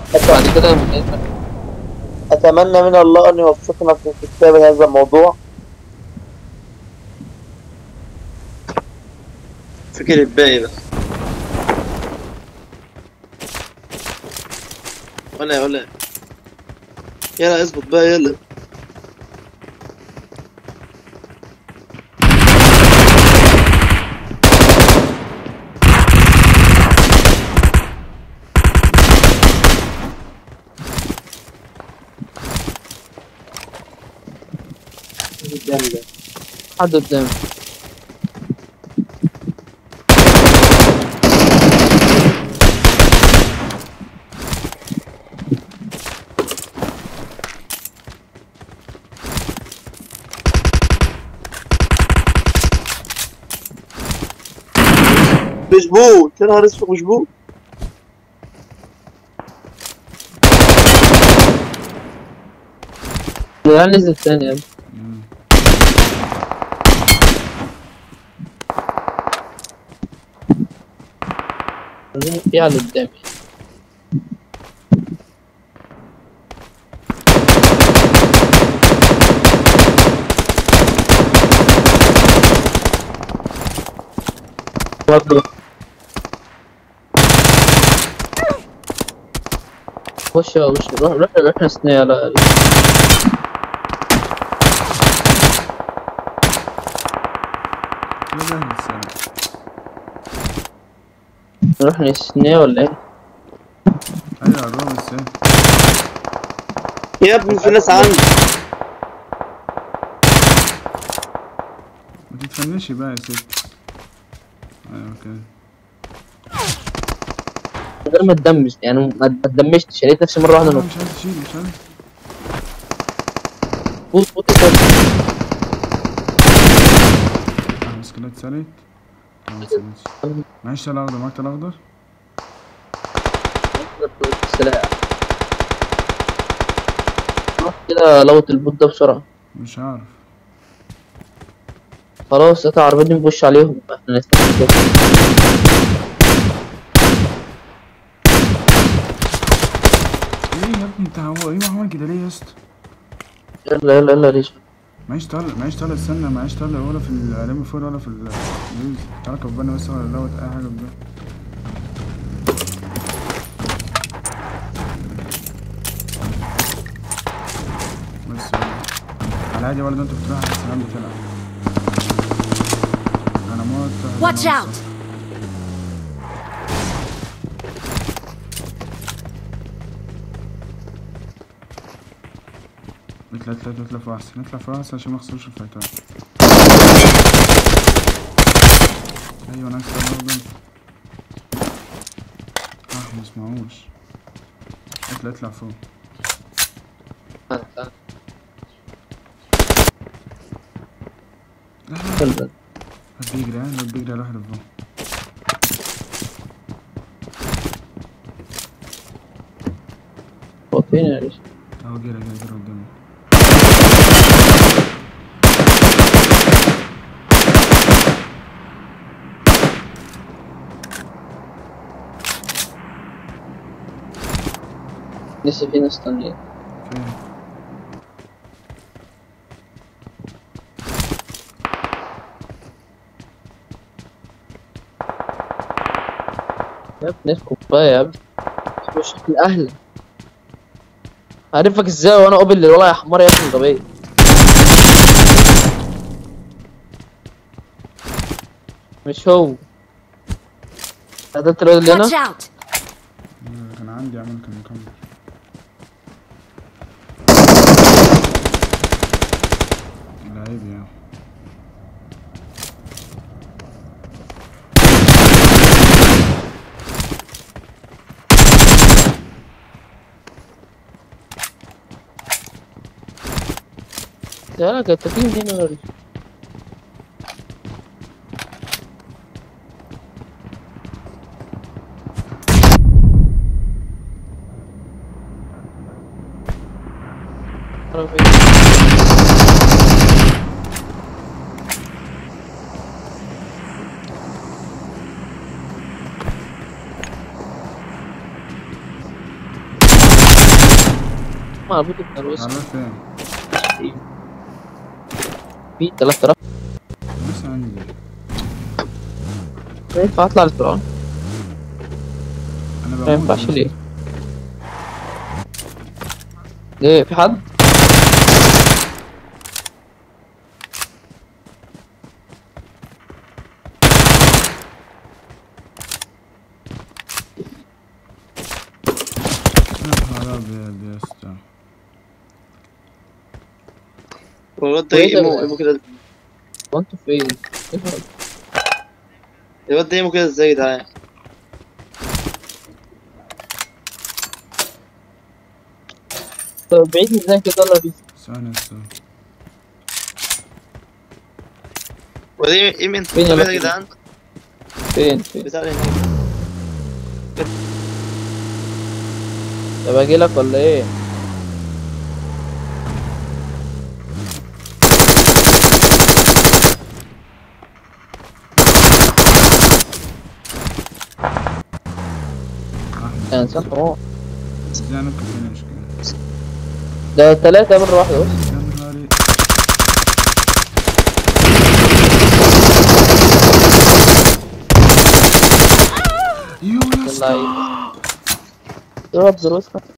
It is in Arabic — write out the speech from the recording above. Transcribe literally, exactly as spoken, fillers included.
بعد أت- كده بالنسبة أتمنى من الله أن يوفقنا في كتاب هذا الموضوع. فكر الباقي بس. ولا ولا يلا اظبط بقى يلا. جامدة. حد قدامي. مشبوط يا نهار اسود مشبوط. لا نزل تاني يا ابني. مم. في على قدامي. برضه خش يا وش روح روح روح نسني على كده السنة. نروح نسني ولا ايه؟ ايوه الرابع السنة. يا ابني في ناس عندي. ما تتفنش بقى يا ست. ايوه كده. من غير ما تدمج يعني ما ما تدمجتش لقيت نفسي مرة واحدة لا نط. مش عايز اشيل مش عايز. بوط بوط بوط. اه مسكنات سالت. لا ما سالتش. معيش تل اخضر معاك تل اخضر. السلاح روح كده لوط البوت ده بسرعة. مش عارف. خلاص قطع عربيتي نخش عليهم احنا نستنى كده. ايه يا ابني انت هو ايه عمل كده ليه يا اسطى؟ يلا يلا يلا ريش. معيش طلق معيش طلق استنى معيش طلق ولا في العلامة فوق ولا في الجيوز. تعالى كبرنا بس ولا لوت اي حاجة بده. بس على العادي برضه انت بتروح على السلام بتلعب. انا موت. Watch out! نطلع نطلع نطلع في احسن نطلع في احسن عشان ما نخسرش الفايتات. ايوه انا عايز برضه. اه ما اسمعوش. اطلع اطلع فوق. لا لا يلا. هات بيجري ها هات بيجري على واحد فوق. هو فين يا ريش؟ اهو جري جري جري قدامي. لسه في ناس تانية. فين؟ يا ابني ناس كوباية يا ابني. مش شكل أهلك. عارفك ازاي وانا قابل للولا يا حمار يا ابني غبية. مش هو. قتلت الواد اللي Watch هنا. out! كان عندي عمل كان مكمل. لعيب يعني. يا كانت تيم هنا ولا على فكرة من الوسط على فين؟ في تلات آلاف. بس عندي. ينفع اطلع للفرعون؟ انا ما بموت ينفعش بس. ليه؟ ليه في حد؟ يا نهار ابيض يا اسطى. هو الواد ده وإيه ده ايمو بقى؟ ايمو كده. هو انتوا فين؟ إيه ده؟ الواد ده ايمو كده ازاي يا جدعان؟ طب بعيد ازاي كده؟ يلا بينا. ثانية بس. هو ده ايمو انت فين يا يا لطفي؟ جدعان؟ فين فين؟ بتاع اللي هناك. طب اجيلك ولا ايه؟ احمد يا انسان حمار. ازاي انا كنت مشكلة. ده تلاتة مرة واحدة بس. يا نهاري. يو يا والله اسطى. ضرب ضرب